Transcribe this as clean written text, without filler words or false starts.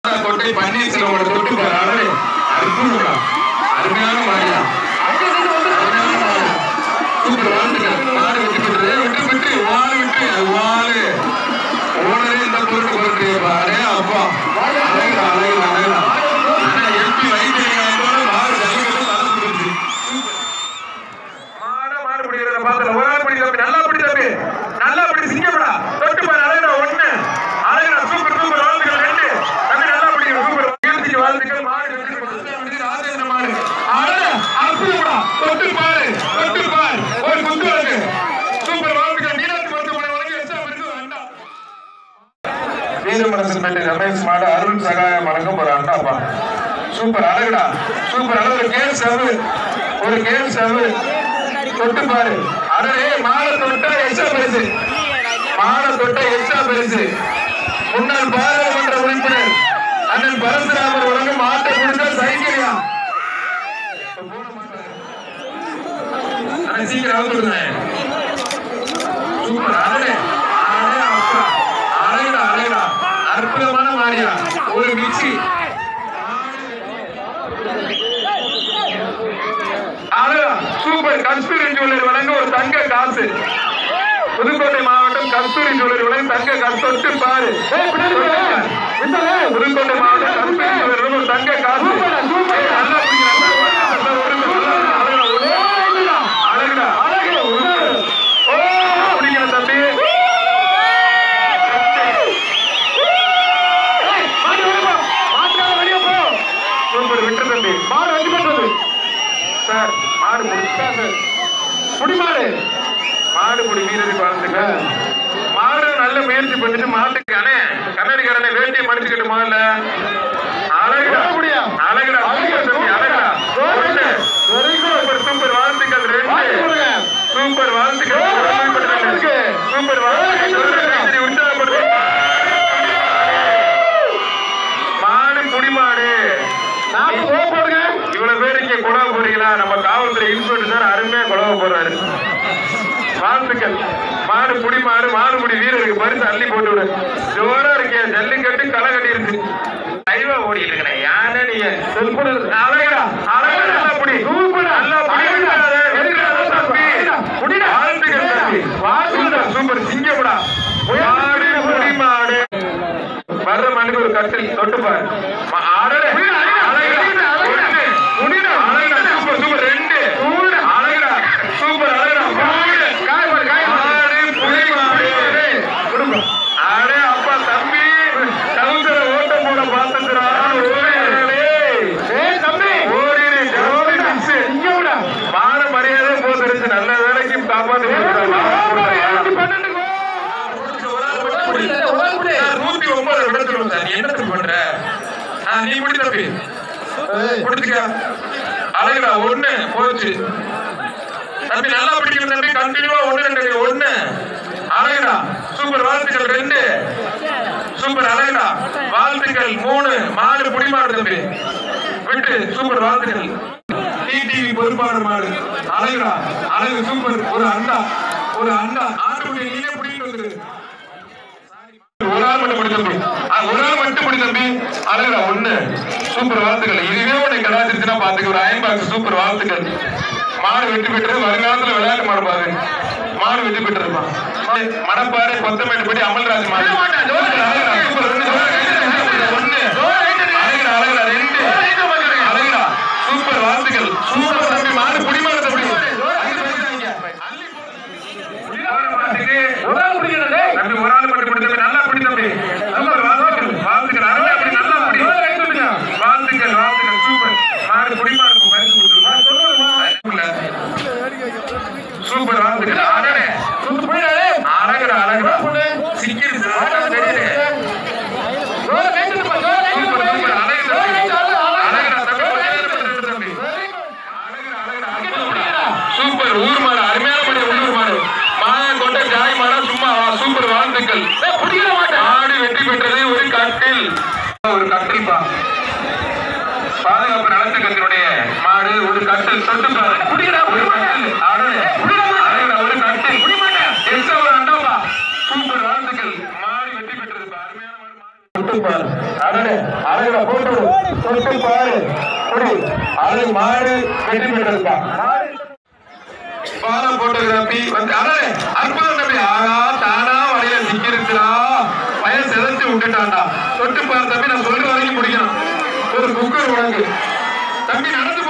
கொட்டை பன்னீர்செல்வம் தொட்டு பாரு அருமையான மாடியா சூப்பர் வாழ்த்துக்கள். மாடு வெற்றி பெற்றது. வெற்றி பெற்று வாழ விட்டு வாழு ஓனரே இந்த பொருட்டு பொருட்டு பாரு அப்பா அழகா அழகா அழகா எம்பி வைத்தியர் மாடு ஜல்லிக்கட்டு தலை பிடிச்சு மாடு பிடிக்கிறத பார்த்து ஒரு ஆள் பிடி தம்பி நல்லா பிடி தம்பி நல்லா பிடி சிங்கப்படா தொட்டு பாரு அழகா ஒண்ணு அழகா சூப்பர் சூப்பர் வாழ்த்துக்கள் ரெண்டு தம்பி நல்லா பிடிக்கிற சூப்பர் கீர்த்திக்கு வாழ்த்துக்கள். மாடு வெற்றி பெற்றது. ராஜேந்திர மாடு அழகா அற்புதமா தொட்டு பாரு ஒரு குத்து இருக்கு சூப்பர் வாழ்த்துக்கள். மீனாட்சி மருத்துவமனை வழங்கி எச்சா பரிசு அண்டா வீரமரசன் பெட்டி ரமேஷ் மாடு அருள் சகாயம் வழங்கும் ஒரு அண்டாப்பா சூப்பர் அழகுடா சூப்பர் அழகு ஒரு கேள் சவு தொட்டு பாரு அடே மாலை தொட்டா எச்சா பரிசு முன்னாள் பாராளுமன்ற உறுப்பினர் அண்ணன் பரசுராமர் வழங்கும் மாட்டை கொடுத்த சைக்கிளியா சீக்கிரம் வந்துடுங்க சூப்பர் அழகா அற்புதமான மாடியா ஒரு மிக்சி அழகா சூப்பர் கஸ்தூரி ஜுவல்லரி வழங்க ஒரு தங்க காசு புதுக்கோட்டை மாவட்டம் கஸ்தூரி ஜுவல்லரி வழங்க தங்க காசு தொட்டு பாரு புதுக்கோட்டை மாவட்டம் கஸ்தூரி ஜுவல்லரி ஒரு தங்க காசு நல்லா மாடுபடி வீரருக்கு வாழ்ந்துக்க மாடு நல்ல முயற்சி பண்ணிட்டு மாட்டுக்கு கண்ணாடிக்காரனை வேட்டியை மடிச்சுக்கிட்டு முதல்ல அழகா சூப்பர் வாழ்த்துக்கள் சூப்பர் வாழ்த்துக்கள் உற்சாகப்படுத்த மாடு குடிமாடு இவ்வளவு பேர் இங்க கொடவை போறீங்களா? நம்ம காவல்துறை இன்ஸ்பெக்டர் சார் அருமையா கொடவை போடுறாரு. வாழ்த்துக்கள். மாடு புடி மாடுபடி வீரருக்கு பரிசு அள்ளி போட்டு விடு. ஜோரா இருக்கிய ஜல்லிக்கட்டு களை கட்டி இருக்கு. லைவா ஓடிட்டு இருக்கிறேன் யானே நீங்க அழகா நல்லா புடி நல்லா வாழ்த்துக்கள் சூப்பர் சிங்கப்படா மாடு புடி மாடு வர்ற மாட்டுக்கு ஒரு கட்டில் தொட்டுப்பாரு நல்ல வேலைக்கு காப்பாற்று 109 விடத்துல சார் என்னத்துக்கு பண்ற நீ முடி தம்பி குடிச்சுக்க அழகுடா ஒண்ணு போச்சு தம்பி நல்லா பிடிக்கிற தம்பி கண்டினியூவா 1 அழகுடா சூப்பர் வாழ்த்துக்கள் 2 சூப்பர் அழகுடா வாழ்த்துக்கள் 3 மாடு புடி மாடு தம்பி விட்டு சூப்பர் வாழ்த்துக்கள் டிடிவி பொறுப்பாளர் மாடு அழகுடா அழகு சூப்பர் ஒரு அண்டா ஆட்டுடைய நீனே பிடிக்கிட்டு வந்துரு ஒரு ஆள் மட்டும் பிடி தம்பி அழகுடா 1 சூப்பர் வாழ்த்துக்கள் இதுவே உன்னை கடாச்சிருச்சுன்னா பாத்துக்க ஒரு அயன் பாக்ஸ் சூப்பர் வாழ்த்துக்கள் மாடு வெற்றி பெற்றது வருங்காலத்துல விளையாட்டு மாடு பாரு மாடு வெற்றி பெற்றிருப்பா மணப்பாறை கொத்தமேட்டு படி அமல்ராஜ் மாடு சூப்பர் வாழ்த்துக்கள் சூப்பர் தம்பி மாடு குடிமாடு தம்பி ஒரு ஆள் மட்டும் பிடி தம்பி நல்லா பிடி தம்பி சூப்பர் வாழ்த்துக்கள் அருமை அப்படி நல்லா பிடி வாழ்த்துக்கள் சூப்பர் மாடு குடிமாடு சூப்பர் வாழ்த்துக்கள் அழகா சிக்கிரு சூப்பர் ஊர் மாடு அருமையான மாடு உள்ளூர் மாடு மாயா கொண்ட ஜாய் மாடா சும்மா சூப்பர் வாழ்த்துக்கள் மாடு வெற்றி பெற்றது ஒரு கட்டில் பாதுகாப்பு நலச்சங்கத்தினுடைய மாடு ஒரு கட்டில் தொட்டு பாரு ஒரு கட்டில் ஒரு அண்டாப்பா சூப்பர் வாழ்த்துக்கள் மாடு வெற்றி பெற்றது அருமையான மாடு அழகா போட்டு தொட்டு பாரு அழகு மாடு வெற்றி பெற்றிருக்கா பாலம் போட்டோகிராபி வந்து அற்புதம் தம்பி ஆகா தானா வழியில சிக்கிருக்கிறா வயல் செதச்சு விட்டுட்டான்டா தொட்டு பாரு தம்பி நான் சொல்ற வரைக்கும் முடிக்கணும் ஒரு குக்கர் உனக்கு தம்பி நடந்து